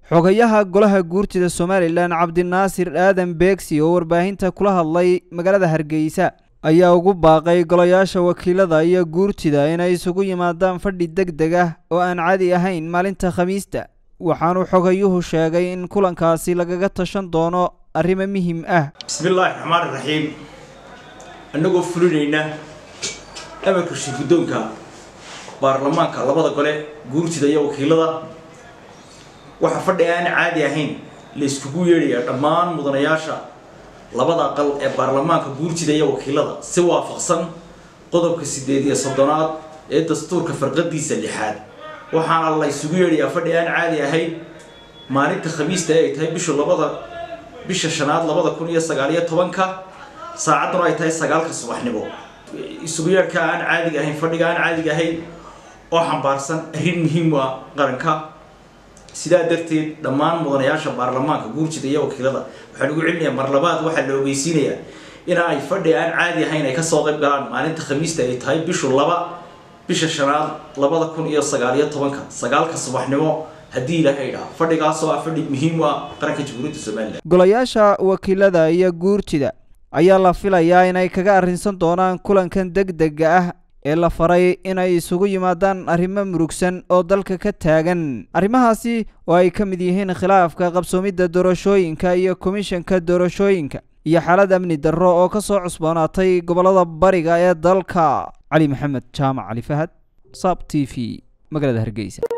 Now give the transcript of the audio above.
xogayaha golaha guurtida Somaliland Cabdinaasir Aadan Beegsi oo warbaahinta kula hadlay magaalada Hargeysa ayaa ugu baaqay golayaasha wakiilada iyo guurtida inay isugu yimaadaan fadhi degdeg ah oo aan caadi ahayn maalinta Khamiista waxaanu xogayuhu sheegay in kulankaasi lagaga tashan doono arrimo muhiim ah. Bismillahir Rahmanir Rahiim. Anagoo fulinayna amarka shirguddoonka baarlamaanka labada gole guurtida iyo wakiilada waxa fadhi aan caadi ahayn la iskugu yeeray dhammaan mudanayaasha labada aqal ee baarlamaanka guurtida iyo wakiilada si waafaqsan qodobka 8 ee dastuurka farqadiisa 6 waxaana la isugu yeeray fadhi aan caadi ahayn maalinta Khamiista ay tahay bisha shanaad 2019 saacaduna ay tahay 9 subaxnimo isugu yeerka aan caadi ahayn fadhiga aan caadi ahayn oo xambaarsan arrin muhiim ah qaranka sida darteed dhammaan mudanayaasha baarlamaanka guurtida iyo wakiilada waxaan ugu celinayaa mar labaad waxa la ogeysiinayaa in ay fadhi aan caadi ahayn ay ka soo qayb galaan maalinta Khamiista ay tahay bisha shanaad 2019 9 subaxnimo hadii la hayra fadhigaas oo fadhi muhiim ah qaranka Jamhuuriyadda Soomaaliland. Golayaasha wakiilada iyo guurtida ayaa la filayaa inay kaga arrinsan doonaan kulankan degdega ah ee la faray inay isugu yimaadaan arrimo murugsan oo dalka ka taagan. Arrimahaasi oo ay ka mid yihiin khilaafka qabsoomidda doorashooyinka iyo komishanka doorashooyinka iyo xaalad amni darro oo ka soo cusboonaatay gobolada bariga ee dalka. Cali Maxamed Jaamac Cali Fahad, SABC TV, magaalada Hargeysa.